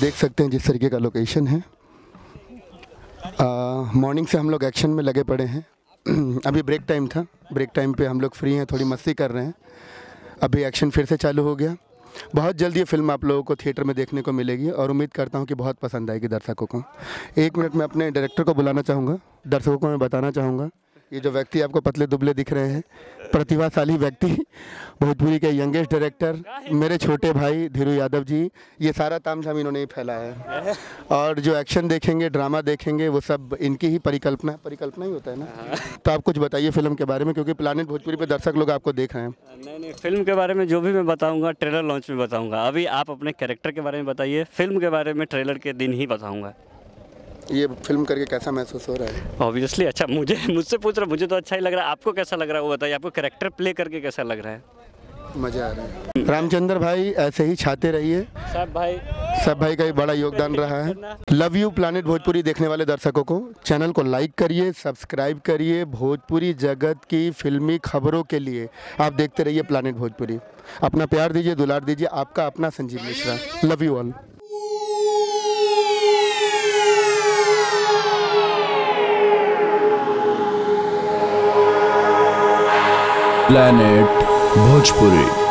देख सकते हैं जिस तरीके का लोकेशन है। मॉर्निंग से हम लोग एक्शन में लगे पड़े हैं। अभी ब्रेक टाइम था, ब्रेक टाइम पे हम लोग फ्री हैं, थोड़ी मस्ती कर रहे हैं। अभी एक्शन फिर से चालू हो गया। बहुत जल्दी ये फिल्म आप लोगों को थिएटर में देखने को मिलेगी और उम्मीद करता हूँ कि बहुत पसंद आएगी दर्शकों को। एक मिनट में अपने डायरेक्टर को बुलाना चाहूँगा। दर्शकों को मैं बताना चाहूँगा, ये जो व्यक्ति आपको पतले दुबले दिख रहे हैं, प्रतिभाशाली व्यक्ति, भोजपुरी के यंगेस्ट डायरेक्टर मेरे छोटे भाई धीरू यादव जी, ये सारा तामझाम इन्होंने ही फैलाया है। और जो एक्शन देखेंगे, ड्रामा देखेंगे, वो सब इनकी ही परिकल्पना ही होता है ना। तो आप कुछ बताइए फिल्म के बारे में, क्योंकि प्लानिट भोजपुरी पे दर्शक लोग आपको देख रहे हैं। नहीं, फिल्म के बारे में जो भी मैं बताऊंगा ट्रेलर लॉन्च में बताऊंगा। अभी आप अपने कैरेक्टर के बारे में बताइए, फिल्म के बारे में ट्रेलर के दिन ही बताऊंगा। ये फिल्म करके कैसा महसूस हो रहा है? ऑब्वियसली अच्छा, मुझसे पूछ रहा, मुझे तो अच्छा ही लग रहा है। आपको कैसा लग रहा है वो बताइए, आपको कैरेक्टर प्ले करके कैसा लग रहा है? मज़ा आ रहा है। रामचंद्र भाई ऐसे ही छाते रहिए, सब भाई का ही बड़ा योगदान रहा है। लव यू प्लानिट भोजपुरी देखने वाले दर्शकों को, चैनल को लाइक करिए, सब्सक्राइब करिए। भोजपुरी जगत की फिल्मी खबरों के लिए आप देखते रहिए प्लानिट भोजपुरी। अपना प्यार दीजिए, दुलार दीजिए। आपका अपना Sanjeev Mishra. Love you all. Planet Bhojpuri.